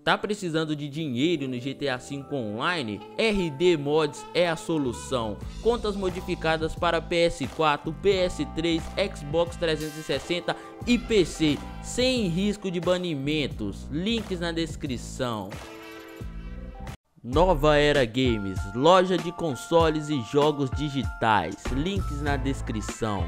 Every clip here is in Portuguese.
Tá precisando de dinheiro no GTA V Online? RD Mods é a solução. Contas modificadas para PS4, PS3, Xbox 360 e PC, sem risco de banimentos. Links na descrição. Nova Era Games, loja de consoles e jogos digitais. Links na descrição.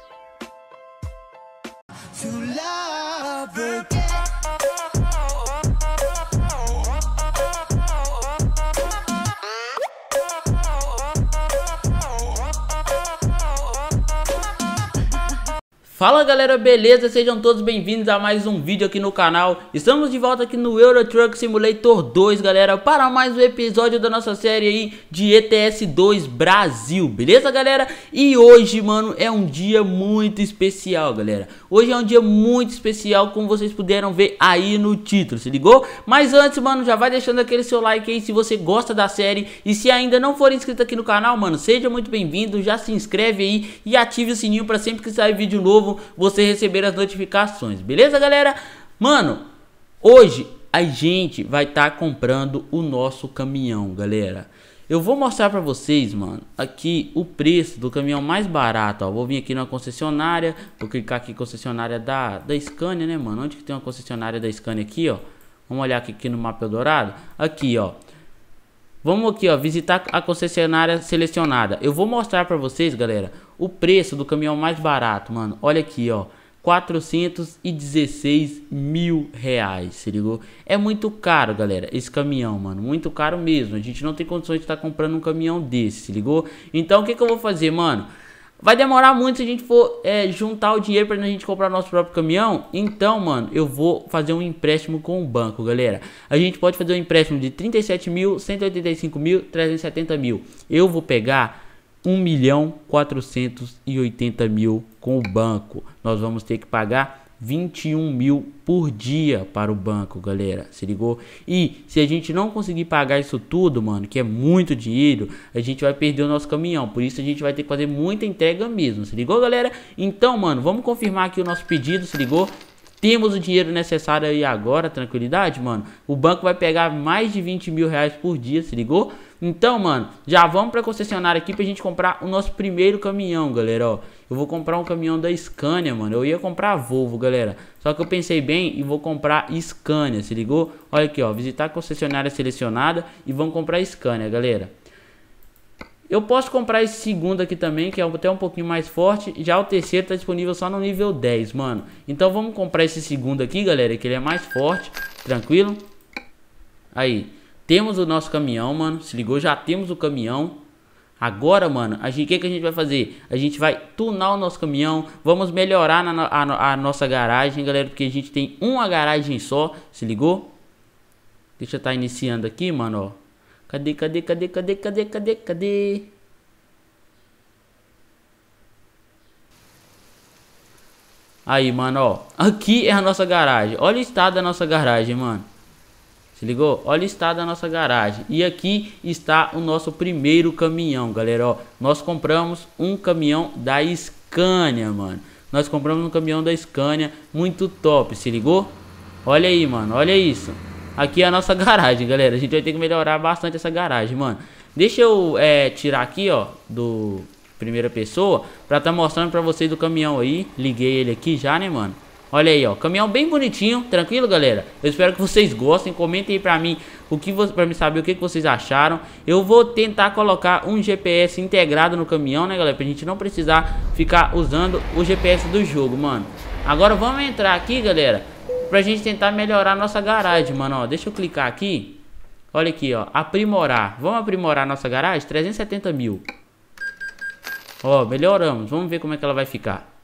Fala galera, beleza? Sejam todos bem-vindos a mais um vídeo aqui no canal. Estamos de volta aqui no Euro Truck Simulator 2, galera, para mais um episódio da nossa série aí de ETS 2 Brasil, beleza, galera? E hoje, mano, é um dia muito especial, galera. Hoje é um dia muito especial, como vocês puderam ver aí no título, se ligou? Mas antes, mano, já vai deixando aquele seu like aí se você gosta da série. E se ainda não for inscrito aqui no canal, mano, seja muito bem-vindo, já se inscreve aí e ative o sininho para sempre que sair vídeo novo você receber as notificações, beleza, galera? Mano, hoje a gente vai estar comprando o nosso caminhão, galera. Eu vou mostrar pra vocês, mano, aqui o preço do caminhão mais barato, ó. Vou vir aqui na concessionária, vou clicar aqui concessionária da Scania, né, mano? Onde que tem uma concessionária da Scania aqui, ó? Vamos olhar aqui no mapa Eldorado. Aqui, ó. Vamos aqui, ó, visitar a concessionária selecionada. Eu vou mostrar pra vocês, galera, o preço do caminhão mais barato, mano. Olha aqui, ó, 416 mil reais, se ligou? É muito caro, galera, esse caminhão, mano, muito caro mesmo. A gente não tem condições de estar comprando um caminhão desse, se ligou? Então, o que que eu vou fazer, mano? Vai demorar muito se a gente for juntar o dinheiro pra gente comprar nosso próprio caminhão. Então, mano, eu vou fazer um empréstimo com o banco, galera. A gente pode fazer um empréstimo de 37 mil, 185 mil, 370 mil. Eu vou pegar 1.480.000 com o banco. Nós vamos ter que pagar 21 mil por dia para o banco, galera, se ligou? E se a gente não conseguir pagar isso tudo, mano, que é muito dinheiro, a gente vai perder o nosso caminhão. Por isso a gente vai ter que fazer muita entrega mesmo, se ligou, galera? Então, mano, vamos confirmar aqui o nosso pedido, se ligou? Temos o dinheiro necessário aí agora, tranquilidade, mano. O banco vai pegar mais de 20 mil reais por dia, se ligou? Então, mano, já vamos pra concessionária aqui pra gente comprar o nosso primeiro caminhão, galera, ó. Eu vou comprar um caminhão da Scania, mano. Eu ia comprar a Volvo, galera. Só que eu pensei bem e vou comprar Scania, se ligou? Olha aqui, ó, visitar a concessionária selecionada e vamos comprar Scania, galera. Eu posso comprar esse segundo aqui também, que é até um pouquinho mais forte. Já o terceiro tá disponível só no nível 10, mano. Então vamos comprar esse segundo aqui, galera, que ele é mais forte, tranquilo? Aí, temos o nosso caminhão, mano, se ligou? Já temos o caminhão. Agora, mano, o que a gente vai fazer? A gente vai tunar o nosso caminhão. Vamos melhorar a nossa garagem, galera, porque a gente tem uma garagem só, se ligou? Deixa eu estar iniciando aqui, mano, ó. Cadê? Aí, mano, ó. Aqui é a nossa garagem. Olha o estado da nossa garagem, mano. Se ligou? Olha o estado da nossa garagem. E aqui está o nosso primeiro caminhão, galera, ó. Nós compramos um caminhão da Scania, mano. Nós compramos um caminhão da Scania muito top, se ligou? Olha aí, mano, olha isso. Aqui é a nossa garagem, galera. A gente vai ter que melhorar bastante essa garagem, mano. Deixa eu tirar aqui, ó, do primeira pessoa, pra tá mostrando pra vocês do caminhão aí. Liguei ele aqui já, né, mano? Olha aí, ó, caminhão bem bonitinho, tranquilo, galera? Eu espero que vocês gostem, comentem aí pra mim pra me saber o que vocês acharam. Eu vou tentar colocar um GPS integrado no caminhão, né, galera? Pra gente não precisar ficar usando o GPS do jogo, mano. Agora vamos entrar aqui, galera, pra gente tentar melhorar a nossa garagem, mano, ó. Deixa eu clicar aqui. Olha aqui, ó, aprimorar. Vamos aprimorar a nossa garagem? 370 mil. Ó, melhoramos. Vamos ver como é que ela vai ficar.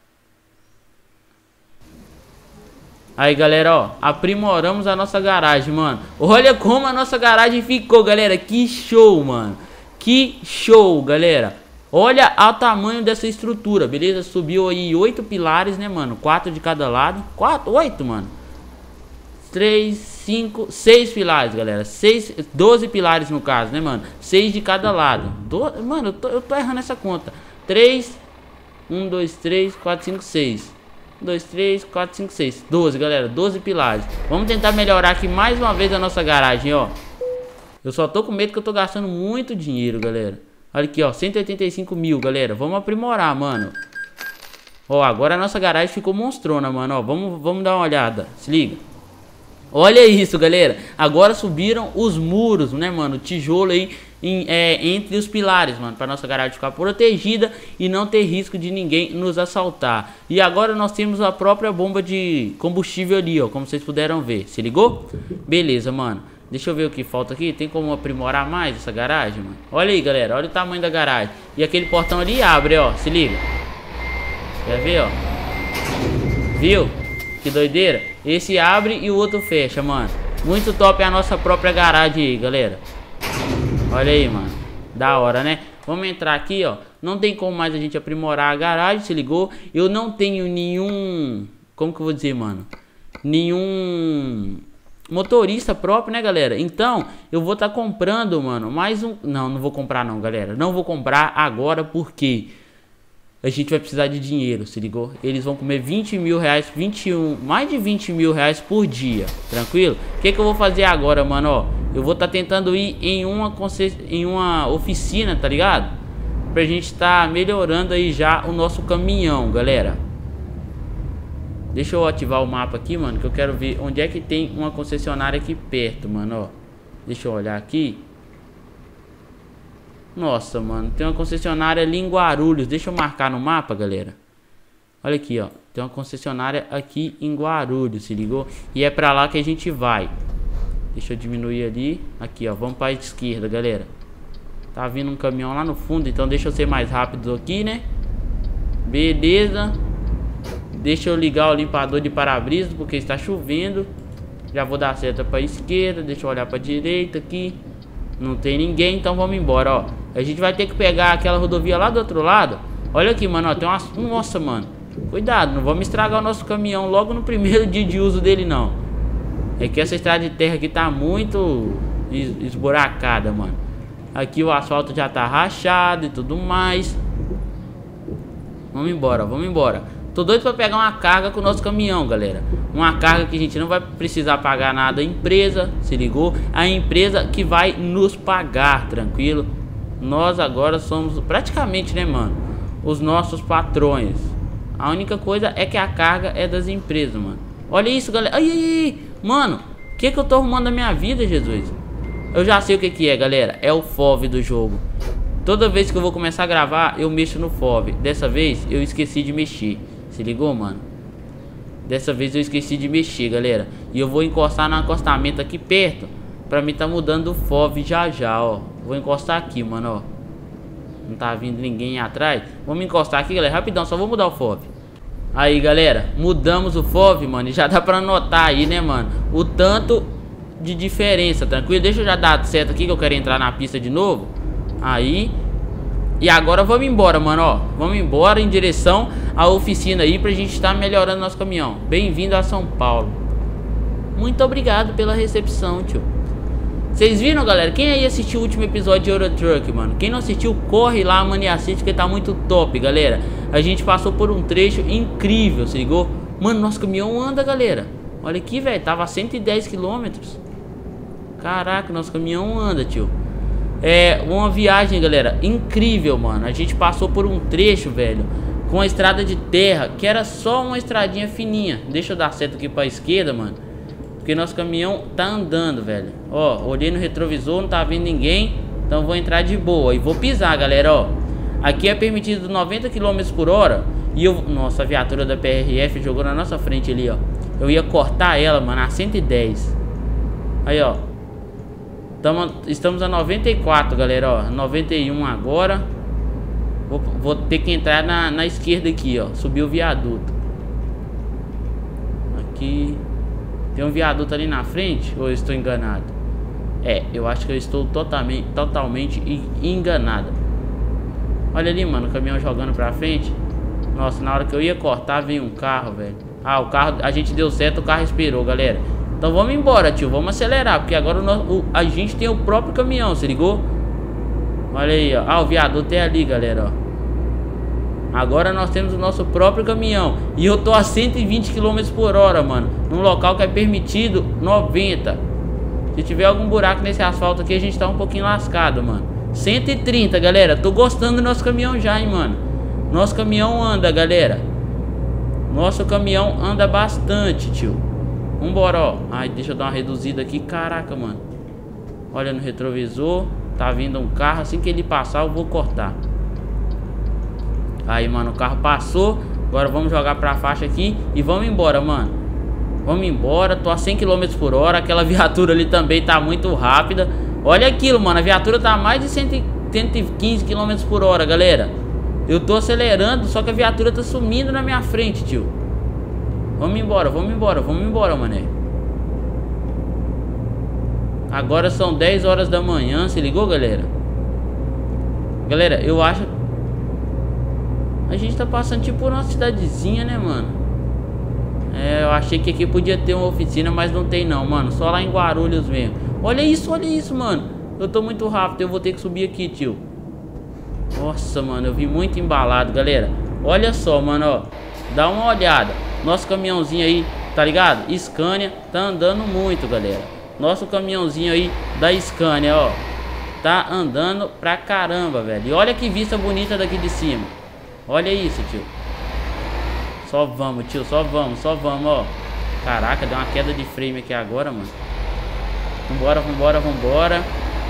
Aí, galera, ó, aprimoramos a nossa garagem, mano. Olha como a nossa garagem ficou, galera. Que show, mano. Que show, galera. Olha o tamanho dessa estrutura, beleza? Subiu aí 8 pilares, né, mano? 4 de cada lado. 8, mano. 3, 5, 6 pilares, galera. 12 pilares no caso, né, mano? 6 de cada lado. Mano, eu tô errando essa conta. 3, 1, 2, 3, 4, 5, 6. 2, 3, 4, 5, 6. 12, galera. 12 pilares. Vamos tentar melhorar aqui mais uma vez a nossa garagem, ó. Eu só tô com medo que eu tô gastando muito dinheiro, galera. Olha aqui, ó. 185 mil, galera. Vamos aprimorar, mano. Ó, agora a nossa garagem ficou monstrona, mano. Ó, vamos dar uma olhada. Se liga. Olha isso, galera. Agora subiram os muros, né, mano? Tijolo aí entre os pilares, mano, para nossa garagem ficar protegida e não ter risco de ninguém nos assaltar. E agora nós temos a própria bomba de combustível ali, ó, como vocês puderam ver. Se ligou? Beleza, mano. Deixa eu ver o que falta aqui. Tem como aprimorar mais essa garagem, mano? Olha aí, galera. Olha o tamanho da garagem. E aquele portão ali abre, ó. Se liga. Quer ver, ó? Viu? Que doideira. Esse abre e o outro fecha, mano. Muito top a nossa própria garagem aí, galera. Olha aí, mano. Da hora, né? Vamos entrar aqui, ó. Não tem como mais a gente aprimorar a garagem, se ligou? Eu não tenho nenhum... Como que eu vou dizer, mano? Nenhum motorista próprio, né, galera? Então, eu vou estar comprando, mano, mais um... Não vou comprar não, galera. Não vou comprar agora porque a gente vai precisar de dinheiro, se ligou? Eles vão comer 20 mil reais, mais de 20 mil reais por dia, tranquilo? O que eu vou fazer agora, mano, ó? Eu vou estar tentando ir em uma oficina, tá ligado? Pra gente estar melhorando aí já o nosso caminhão, galera. Deixa eu ativar o mapa aqui, mano, que eu quero ver onde é que tem uma concessionária aqui perto, mano, ó. Deixa eu olhar aqui. Nossa, mano, tem uma concessionária ali em Guarulhos. Deixa eu marcar no mapa, galera. Olha aqui, ó. Tem uma concessionária aqui em Guarulhos, se ligou? E é pra lá que a gente vai. Deixa eu diminuir ali. Aqui, ó, vamos pra esquerda, galera. Tá vindo um caminhão lá no fundo, então deixa eu ser mais rápido aqui, né? Beleza. Deixa eu ligar o limpador de para-brisa, porque está chovendo. Já vou dar seta pra esquerda. Deixa eu olhar pra direita aqui. Não tem ninguém, então vamos embora, ó. A gente vai ter que pegar aquela rodovia lá do outro lado. Olha aqui, mano, ó, tem umas... Nossa, mano. Cuidado, não vamos estragar o nosso caminhão logo no primeiro dia de uso dele, não. É que essa estrada de terra aqui tá muito esburacada, mano. Aqui o asfalto já tá rachado e tudo mais. Vamos embora, vamos embora. Tô doido pra pegar uma carga com o nosso caminhão, galera. Uma carga que a gente não vai precisar pagar nada à empresa, se ligou? A empresa que vai nos pagar, tranquilo? Nós agora somos praticamente, né, mano, os nossos patrões. A única coisa é que a carga é das empresas, mano. Olha isso, galera. Ai, ai, ai. Mano, o que eu tô arrumando na minha vida, Jesus? Eu já sei o que é, galera. É o FOV do jogo. Toda vez que eu vou começar a gravar, eu mexo no FOV. Dessa vez, eu esqueci de mexer. Se ligou, mano? Dessa vez eu esqueci de mexer, galera. E eu vou encostar no acostamento aqui perto, pra mim tá mudando o FOV já, ó. Vou encostar aqui, mano, ó. Não tá vindo ninguém atrás. Vamos encostar aqui, galera, rapidão, só vou mudar o FOV. Aí, galera, mudamos o FOV, mano. E já dá pra notar aí, né, mano, o tanto de diferença, tranquilo? Deixa eu já dar certo aqui, que eu quero entrar na pista de novo. Aí. E agora vamos embora, mano, ó. Vamos embora em direção à oficina aí pra gente estar melhorando nosso caminhão. Bem-vindo a São Paulo. Muito obrigado pela recepção, tio. Vocês viram, galera? Quem aí assistiu o último episódio de Euro Truck, mano? Quem não assistiu, corre lá, mano, e assiste, que tá muito top, galera. A gente passou por um trecho incrível, se ligou? Mano, nosso caminhão anda, galera. Olha aqui, velho, tava a 110 km. Caraca, nosso caminhão anda, tio. É uma viagem, galera, incrível, mano. A gente passou por um trecho, velho, com a estrada de terra, que era só uma estradinha fininha. Deixa eu dar certo aqui pra esquerda, mano, porque nosso caminhão tá andando, velho. Ó, olhei no retrovisor, não tá vendo ninguém, então vou entrar de boa e vou pisar, galera, ó. Aqui é permitido 90 km por hora. E eu... Nossa, a viatura da PRF jogou na nossa frente ali, ó. Eu ia cortar ela, mano, a 110. Aí, ó. Estamos a 94, galera, ó. 91 agora. Vou ter que entrar na esquerda aqui, ó. Subir o viaduto. Aqui. Tem um viaduto ali na frente? Ou eu estou enganado? É, eu acho que eu estou totalmente enganado. Olha ali, mano, o caminhão jogando pra frente. Nossa, na hora que eu ia cortar, veio um carro, velho. Ah, o carro, a gente deu certo, o carro esperou, galera. Então vamos embora, tio, vamos acelerar, porque agora a gente tem o próprio caminhão, se ligou? Olha aí, ó. Ah, o viaduto é ali, galera, ó. Agora nós temos o nosso próprio caminhão. E eu tô a 120 km por hora, mano. Num local que é permitido 90. Se tiver algum buraco nesse asfalto aqui, a gente tá um pouquinho lascado, mano. 130, galera. Tô gostando do nosso caminhão já, hein, mano. Nosso caminhão anda, galera. Nosso caminhão anda bastante, tio. Vambora, ó. Ai, deixa eu dar uma reduzida aqui. Caraca, mano. Olha no retrovisor. Tá vindo um carro. Assim que ele passar, eu vou cortar. Aí, mano, o carro passou. Agora vamos jogar pra faixa aqui e vamos embora, mano. Vamos embora. Tô a 100 km por hora. Aquela viatura ali também tá muito rápida. Olha aquilo, mano. A viatura tá a mais de 115 km por hora, galera. Eu tô acelerando, só que a viatura tá sumindo na minha frente, tio. Vamos embora, mané. Agora são 10 horas da manhã, se ligou, galera? Galera, eu acho... A gente tá passando tipo por uma cidadezinha, né, mano? É, eu achei que aqui podia ter uma oficina, mas não tem não, mano. Só lá em Guarulhos mesmo. Olha isso, mano. Eu tô muito rápido, eu vou ter que subir aqui, tio. Nossa, mano, eu vim muito embalado, galera. Olha só, mano, ó. Dá uma olhada. Nosso caminhãozinho aí, tá ligado? Scania tá andando muito, galera. Nosso caminhãozinho aí da Scania, ó. Tá andando pra caramba, velho. E olha que vista bonita daqui de cima. Olha isso, tio. Só vamos, tio, só vamos, ó. Caraca, deu uma queda de frame aqui agora, mano. Vambora.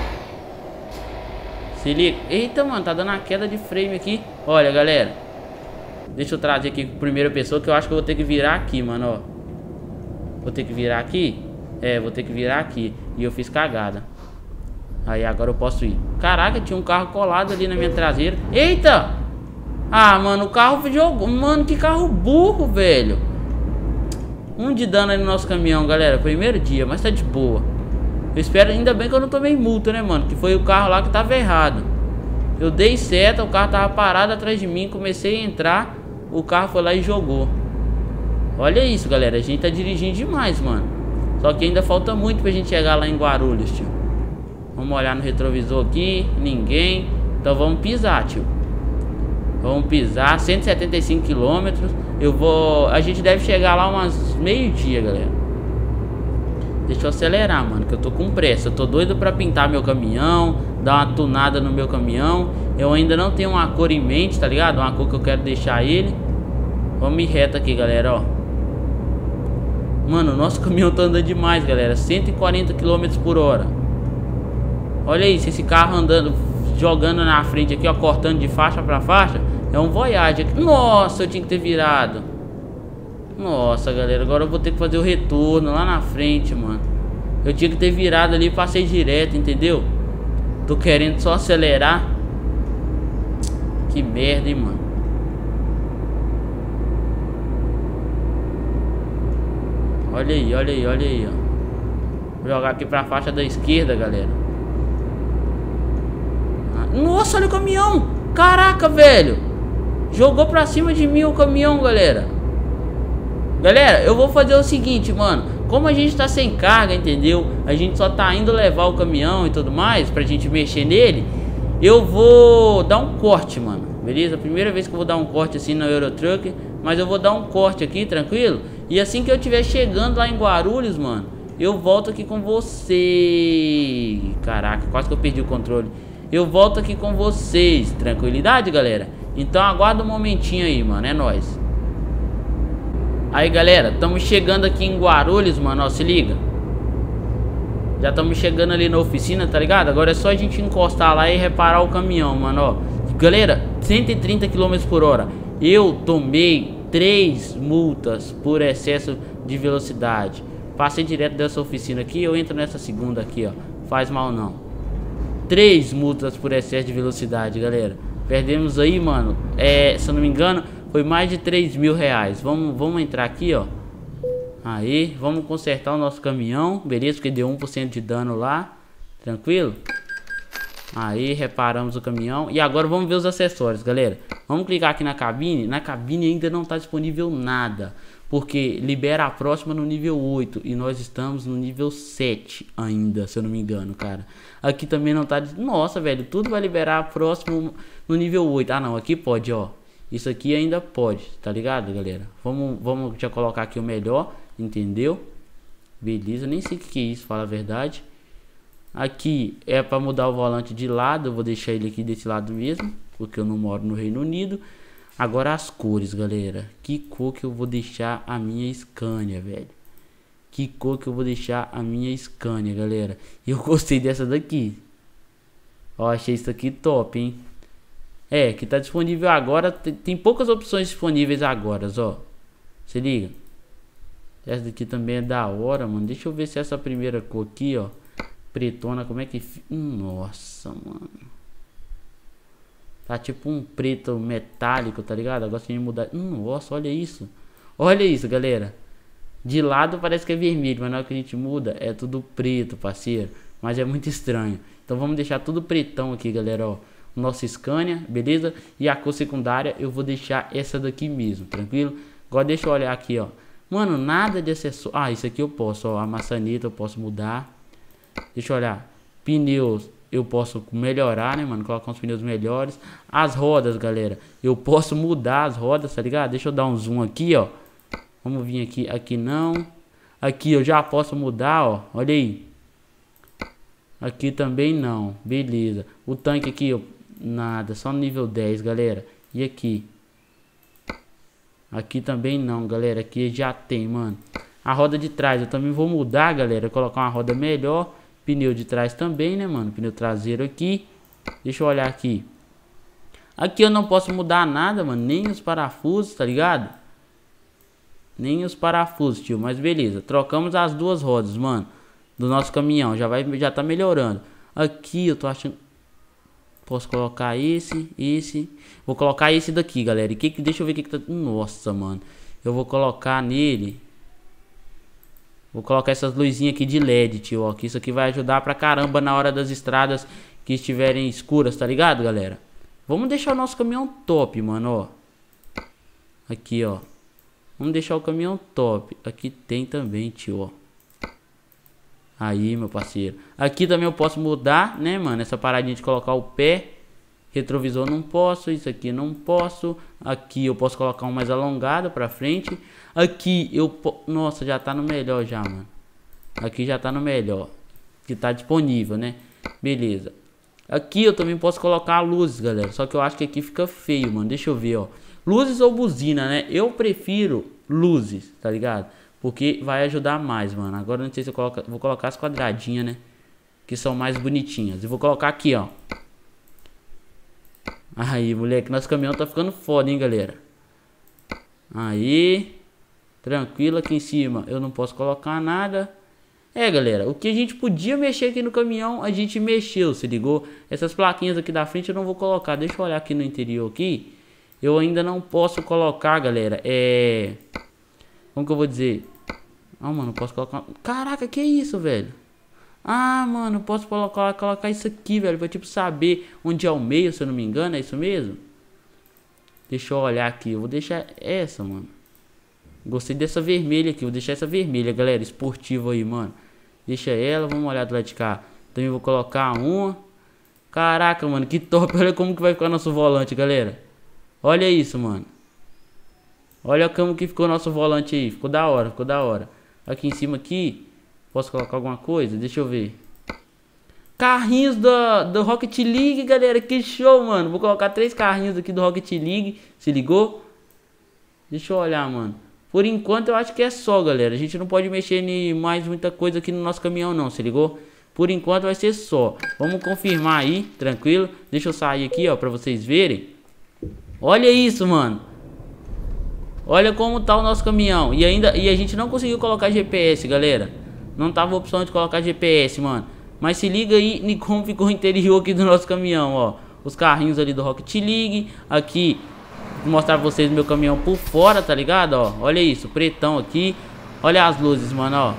Se liga. Eita, mano, tá dando uma queda de frame aqui. Olha, galera. Deixa eu trazer aqui a primeira pessoa, que eu acho que eu vou ter que virar aqui, mano, ó. Vou ter que virar aqui? É, vou ter que virar aqui. E eu fiz cagada. Aí, agora eu posso ir. Caraca, tinha um carro colado ali na minha traseira. Eita! Ah, mano, o carro jogou. Mano, que carro burro, velho. Um de dano aí no nosso caminhão, galera. Primeiro dia, mas tá de boa. Eu espero, ainda bem que eu não tomei multa, né, mano? Que foi o carro lá que tava errado. Eu dei seta, o carro tava parado atrás de mim. Comecei a entrar, o carro foi lá e jogou. Olha isso, galera. A gente tá dirigindo demais, mano. Só que ainda falta muito pra gente chegar lá em Guarulhos, tio. Vamos olhar no retrovisor aqui. Ninguém. Então vamos pisar, tio. Vamos pisar, 175 km. A gente deve chegar lá umas meio-dia, galera. Deixa eu acelerar, mano, que eu tô com pressa. Eu tô doido pra pintar meu caminhão, dar uma tunada no meu caminhão. Eu ainda não tenho uma cor em mente, tá ligado? Uma cor que eu quero deixar ele. Vamos ir reto aqui, galera, ó. Mano, o nosso caminhão tá andando demais, galera. 140 km por hora. Olha isso, esse carro andando, jogando na frente aqui, ó, cortando de faixa pra faixa. É um Voyage aqui. Nossa, eu tinha que ter virado. Nossa, galera, agora eu vou ter que fazer o retorno lá na frente, mano. Eu tinha que ter virado ali e passei direto, entendeu? Tô querendo só acelerar. Que merda, hein, mano. Olha aí, ó. Vou jogar aqui pra faixa da esquerda, galera. Nossa, olha o caminhão. Caraca, velho. Jogou pra cima de mim o caminhão, galera. Galera, eu vou fazer o seguinte, mano. Como a gente tá sem carga, entendeu? A gente só tá indo levar o caminhão e tudo mais, pra gente mexer nele. Eu vou dar um corte, mano. Beleza? Primeira vez que eu vou dar um corte assim no Eurotruck. Mas eu vou dar um corte aqui, tranquilo? E assim que eu estiver chegando lá em Guarulhos, mano, eu volto aqui com você. Caraca, quase que eu perdi o controle. Eu volto aqui com vocês. Tranquilidade, galera? Então aguarda um momentinho aí, mano. É nóis. Aí, galera, estamos chegando aqui em Guarulhos, mano, ó, se liga. Já estamos chegando ali na oficina, tá ligado? Agora é só a gente encostar lá e reparar o caminhão, mano, ó. Galera, 130 km por hora. Eu tomei 3 multas por excesso de velocidade. Passei direto dessa oficina aqui, eu entro nessa segunda aqui, ó. Faz mal não. 3 multas por excesso de velocidade, galera. Perdemos aí, mano, se eu não me engano, foi mais de 3 mil reais. Vamos entrar aqui, ó. Aí, vamos consertar o nosso caminhão. Beleza, porque deu 1% de dano lá. Tranquilo? Aí, reparamos o caminhão. E agora vamos ver os acessórios, galera. Vamos clicar aqui na cabine. Na cabine ainda não está disponível nada, porque libera a próxima no nível 8. E nós estamos no nível 7 ainda, se eu não me engano, cara. Aqui também não tá... Nossa, velho, tudo vai liberar a próxima no nível 8. Ah, não, aqui pode, ó. Isso aqui ainda pode, tá ligado, galera? Vamos já colocar aqui o melhor, entendeu? Beleza, nem sei o que é isso, fala a verdade. Aqui é para mudar o volante de lado, eu vou deixar ele aqui desse lado mesmo, porque eu não moro no Reino Unido. Agora as cores, galera. Que cor que eu vou deixar a minha Scania, velho? Que cor que eu vou deixar a minha Scania, galera? Eu gostei dessa daqui. Ó, achei isso aqui top, hein? É, que tá disponível agora. Tem poucas opções disponíveis agora, ó. Se liga. Essa daqui também é da hora, mano. Deixa eu ver se essa primeira cor aqui, ó. Pretona, como é que... Nossa, mano. Tá tipo um preto metálico, tá ligado? Agora tem que mudar. Nossa, olha isso. Olha isso, galera. De lado parece que é vermelho, mas na hora que a gente muda é tudo preto, parceiro. Mas é muito estranho. Então vamos deixar tudo pretão aqui, galera, ó. O nosso Scania, beleza? E a cor secundária eu vou deixar essa daqui mesmo, tranquilo? Agora deixa eu olhar aqui, ó. Mano, nada de acessório. Ah, isso aqui eu posso, ó. A maçaneta eu posso mudar. Deixa eu olhar. Pneus eu posso melhorar, né, mano? Colocar uns pneus melhores. As rodas, galera, eu posso mudar as rodas, tá ligado? Deixa eu dar um zoom aqui, ó. Vamos vir aqui. Aqui não. Aqui eu já posso mudar, ó. Olha aí. Aqui também não. Beleza. O tanque aqui, ó. Nada. Só no nível 10, galera. E aqui? Aqui também não, galera. Aqui já tem, mano. A roda de trás eu também vou mudar, galera. Colocar uma roda melhor. Pneu de trás também, né, mano? Pneu traseiro aqui. Deixa eu olhar aqui. Aqui eu não posso mudar nada, mano. Nem os parafusos, tá ligado? Nem os parafusos, tio. Mas beleza. Trocamos as duas rodas, mano. Do nosso caminhão. Já tá melhorando. Aqui eu tô achando... Posso colocar esse. Vou colocar esse daqui, galera. E deixa eu ver o que tá... Nossa, mano. Eu vou colocar nele... Vou colocar essas luzinhas aqui de LED, tio, ó. Que isso aqui vai ajudar pra caramba na hora das estradas que estiverem escuras, tá ligado, galera? Vamos deixar o nosso caminhão top, mano, ó. Aqui, ó. Vamos deixar o caminhão top. Aqui tem também, tio, ó. Aí, meu parceiro. Aqui também eu posso mudar, né, mano? Essa paradinha de colocar o pé. Retrovisor não posso. Isso aqui não posso. Aqui eu posso colocar um mais alongado pra frente. Aqui eu... Nossa, já tá no melhor já, mano. Aqui já tá no melhor. Que tá disponível, né? Beleza. Aqui eu também posso colocar luzes, galera. Só que eu acho que aqui fica feio, mano. Deixa eu ver, ó. Luzes ou buzina, né? Eu prefiro luzes, tá ligado? Porque vai ajudar mais, mano. Agora não sei se eu coloco... Vou colocar as quadradinhas, né? Que são mais bonitinhas. E vou colocar aqui, ó. Aí, moleque. Nosso caminhão tá ficando foda, hein, galera. Aí. Tranquilo aqui em cima. Eu não posso colocar nada. É, galera. O que a gente podia mexer aqui no caminhão, a gente mexeu, se ligou? Essas plaquinhas aqui da frente eu não vou colocar. Deixa eu olhar aqui no interior aqui. Eu ainda não posso colocar, galera. Como que eu vou dizer? Ah, mano, posso colocar... Caraca, que isso, velho? Ah, mano, posso colocar isso aqui, velho. Pra, tipo, saber onde é o meio, se eu não me engano. É isso mesmo? Deixa eu olhar aqui. Eu vou deixar essa, mano. Gostei dessa vermelha aqui. Vou deixar essa vermelha, galera. Esportiva aí, mano. Deixa ela. Vamos olhar do lado de cá. Também vou colocar uma. Caraca, mano, que top. Olha como que vai ficar nosso volante, galera. Olha isso, mano. Olha como que ficou nosso volante aí. Ficou da hora, ficou da hora. Aqui em cima aqui. Posso colocar alguma coisa? Deixa eu ver. Carrinhos do Rocket League, galera. Que show, mano. Vou colocar 3 carrinhos aqui do Rocket League. Se ligou? Deixa eu olhar, mano. Por enquanto eu acho que é só, galera. A gente não pode mexer em mais muita coisa aqui no nosso caminhão, não. Se ligou? Por enquanto vai ser só. Vamos confirmar aí, tranquilo. Deixa eu sair aqui, ó, pra vocês verem. Olha isso, mano. Olha como tá o nosso caminhão. E a gente não conseguiu colocar GPS, galera. Não tava a opção de colocar GPS, mano. Mas se liga aí em como ficou o interior aqui do nosso caminhão, ó. Os carrinhos ali do Rocket League. Aqui, vou mostrar pra vocês meu caminhão por fora, tá ligado, ó. Olha isso, pretão aqui. Olha as luzes, mano, ó.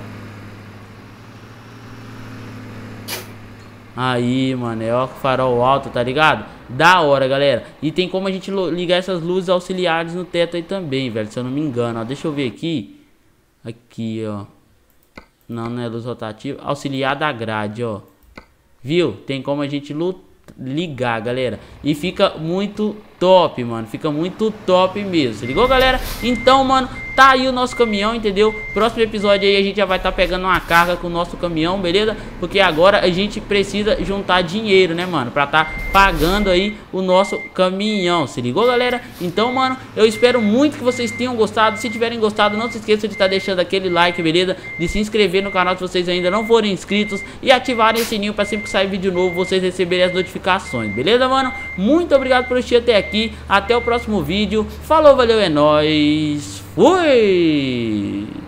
Aí, mano, ó, farol alto, tá ligado? Da hora, galera. E tem como a gente ligar essas luzes auxiliares no teto aí também, velho. Se eu não me engano, ó. Deixa eu ver aqui. Aqui, ó. Não é luz rotativa. Auxiliar da grade, ó. Viu? Tem como a gente ligar, galera. E fica muito top, mano. Fica muito top mesmo, se ligou, galera? Então, mano, tá aí o nosso caminhão, entendeu? Próximo episódio aí a gente já vai estar pegando uma carga com o nosso caminhão, beleza? Porque agora a gente precisa juntar dinheiro, né, mano? Pra tá pagando aí o nosso caminhão, se ligou, galera? Então, mano, eu espero muito que vocês tenham gostado. Se tiverem gostado, não se esqueça de estar deixando aquele like, beleza? De se inscrever no canal se vocês ainda não forem inscritos e ativarem o sininho pra sempre que sair vídeo novo vocês receberem as notificações, beleza, mano? Muito obrigado por assistir até aqui. Até o próximo vídeo. Falou, valeu, é nóis. Fui!